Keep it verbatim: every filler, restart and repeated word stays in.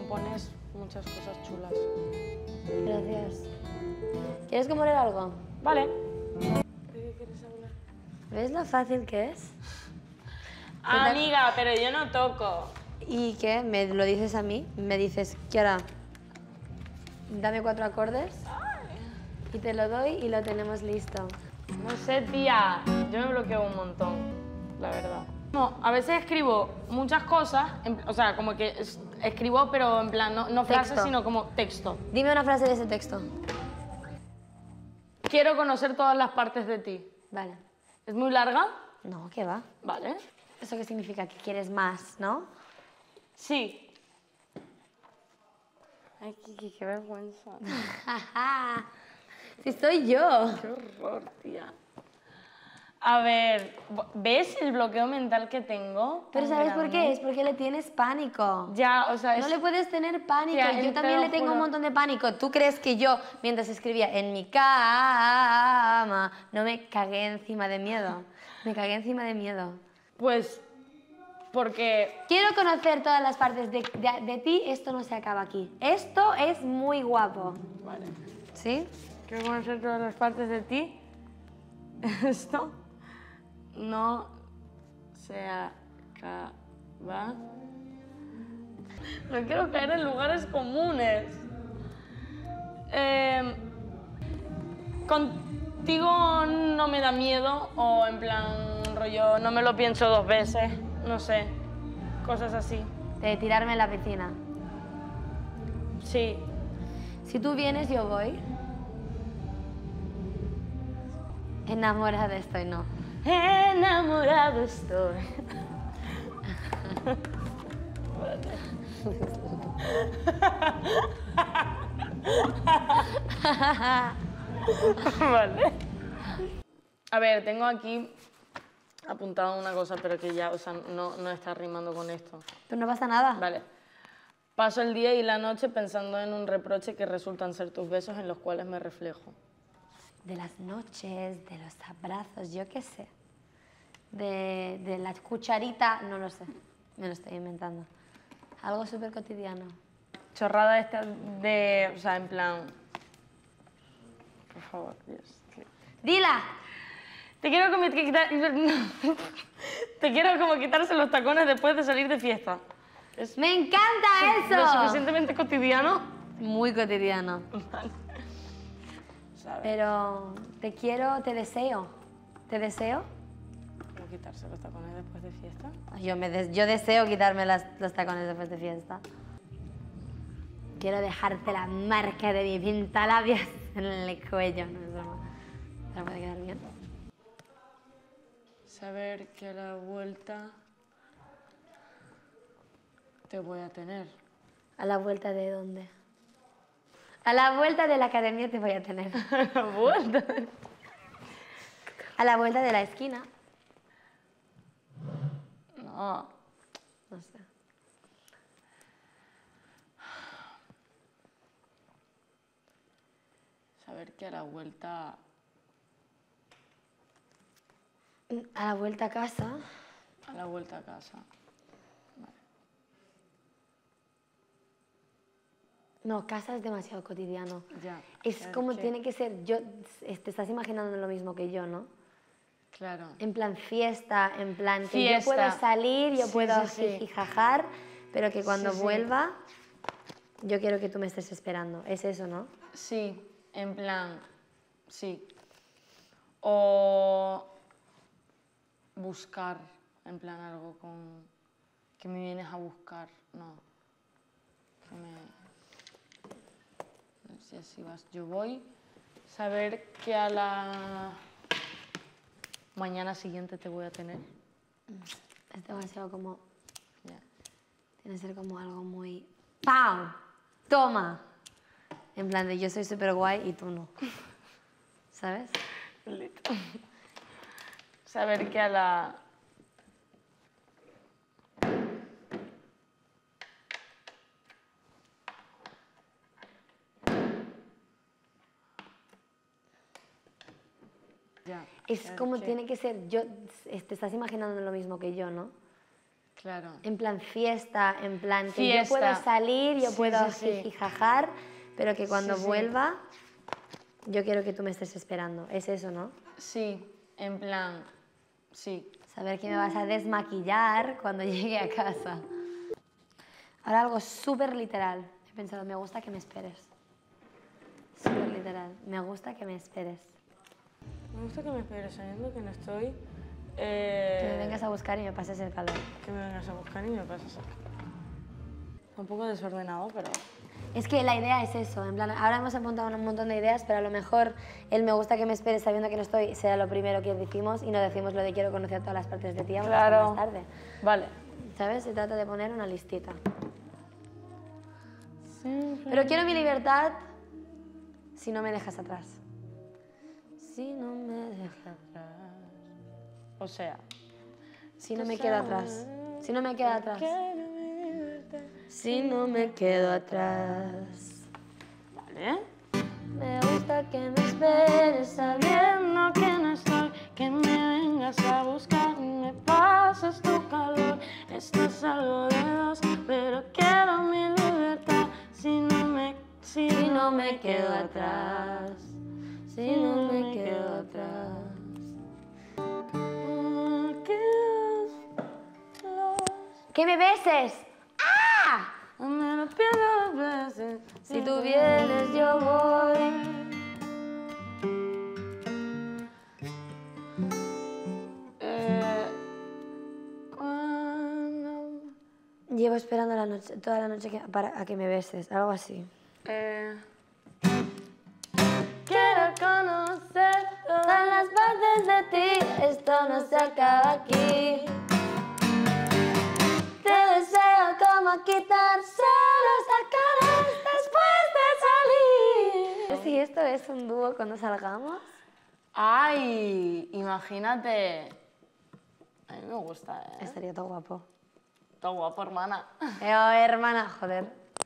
compones muchas cosas chulas. Gracias. ¿Quieres componer algo? Vale. ¿De qué quieres hablar? ¿Ves lo fácil que es? Ah, amiga, pero yo no toco. ¿Y qué? ¿Me lo dices a mí? Me dices, Kiara, dame cuatro acordes y te lo doy y lo tenemos listo. No sé, tía. Yo me bloqueo un montón, la verdad. No, a veces escribo muchas cosas, en- o sea, como que es- escribo, pero en plan, no, no frases, Texto. sino como texto. Dime una frase de ese texto. Quiero conocer todas las partes de ti. Vale. ¿Es muy larga? No, ¿qué va? Vale. ¿Eso qué significa? Que quieres más, ¿no? Sí. Ay, Kiki, qué vergüenza. ¡Si soy yo! Qué horror, tía. A ver, ¿ves el bloqueo mental que tengo? Pero tan ¿sabes por grande? qué? Es porque le tienes pánico. Ya, o sea, es... No le puedes tener pánico. Tía, Yo te también lo le tengo juro. un montón de pánico. ¿Tú crees que yo, mientras escribía en mi cama, no me cagué encima de miedo? Me cagué encima de miedo. Pues, porque... Quiero conocer todas las partes de, de- de ti. Esto no se acaba aquí. Esto es muy guapo. Vale. ¿Sí? Quiero conocer todas las partes de ti. Esto no se acaba. No quiero caer en lugares comunes. Eh, contigo no me da miedo, o en plan rollo, no me lo pienso dos veces, no sé, cosas así. De tirarme en la piscina. Sí. Si tú vienes, yo voy. Enamorada estoy, no. Enamorado estoy. Vale. A ver, tengo aquí apuntado una cosa, pero que ya, o sea, no, no está rimando con esto. Pero no pasa nada. Vale. Paso el día y la noche pensando en un reproche que resultan ser tus besos en los cuales me reflejo. De las noches, de los abrazos, yo qué sé. De, de la cucharita, no lo sé. Me lo estoy inventando. Algo súper cotidiano. Chorrada esta de, o sea, en plan... Por favor, Dios. que- ¡Dila! Te quiero como que quitar... Te quiero como quitarse los tacones después de salir de fiesta. Es ¡Me encanta lo eso! suficientemente cotidiano. Muy cotidiano. Vale. ¿Sabes? Pero te quiero, te deseo. ¿Te deseo? ¿Cómo quitarse los tacones después de fiesta? Yo, me des- yo deseo quitarme las- los tacones después de fiesta. Quiero dejarte la marca de mi pintalabios en el cuello. No es broma. Pero puede quedar bien. Saber que a la vuelta te voy a tener. ¿A la vuelta de dónde? A la vuelta de la academia te voy a tener. ¿A la vuelta? A la vuelta de la esquina. No. No sé. Saber que a la vuelta... A la vuelta a casa. A la vuelta a casa. No, casa es demasiado cotidiano. Ya. Es saber como que- tiene que ser. Yo, te estás imaginando lo mismo que yo, ¿no? Claro. En plan fiesta, en plan que Fiesta. yo puedo salir, yo Sí, puedo sí, sí. jijijajar, pero que cuando Sí, sí. vuelva, yo quiero que tú me estés esperando. Es eso, ¿no? Sí, en plan... Sí. O... buscar, en plan algo con... que me vienes a buscar, no. Que me... No sé si vas, yo voy. Saber que a la mañana siguiente te voy a tener. Es demasiado como... Ya. Tiene que ser como algo muy... ¡Pam! ¡Toma! En plan de yo soy súper guay y tú no. ¿Sabes? Listo. Saber que a la... Ya. Es saber como que- tiene que ser... Yo, te estás imaginando lo mismo que yo, ¿no? Claro. En plan fiesta, en plan que Fiesta. yo puedo salir, yo Sí, puedo sí, sí. jijijajar, pero que cuando Sí, sí. vuelva, yo quiero que tú me estés esperando. Es eso, ¿no? Sí, en plan, sí. Saber que me vas a desmaquillar cuando llegue a casa. Ahora algo súper literal. He pensado, me gusta que me esperes. Súper literal. Me gusta que me esperes. Me gusta que me esperes sabiendo que no estoy... eh, Que me vengas a buscar y me pases el calor. Que me vengas a buscar y me pases acá. Un poco desordenado, pero... Es que la idea es eso, en plan, ahora hemos apuntado un montón de ideas, pero a lo mejor el me gusta que me esperes sabiendo que no estoy será lo primero que decimos y no decimos lo de quiero conocer todas las partes de ti hasta Claro. más tarde. Vale. ¿Sabes? Se trata de poner una listita. Siempre... Pero quiero mi libertad si no me dejas atrás. Si no me dejas atrás. O sea... Si no me quedo atrás. Si no me quedo atrás. Si no me quedo atrás. Vale. Me gusta que me esperes sabiendo Sabiendo que no estoy, que me vengas a buscar y me pases tu calor. Esto es algo de dos, pero quiero mi libertad. Si no me, si si no me quedo atrás. atrás. Si no me quedo atrás. ¡Que me beses! ¡Ah! Me lo pierdo dos veces. Si tú vienes yo voy. Eh, cuando... Llevo esperando la noche, toda la noche que- para, a que me beses, algo así. Eh, quiero conocer Todas las partes de ti, esto no se acaba aquí. Te deseo como quitarse los tacones después de salir. Si esto es un dúo cuando salgamos. ¡Ay! Imagínate. A mí me gusta, ¿eh? Estaría todo guapo. Está guapo, hermana. Eh, oh, hermana, joder.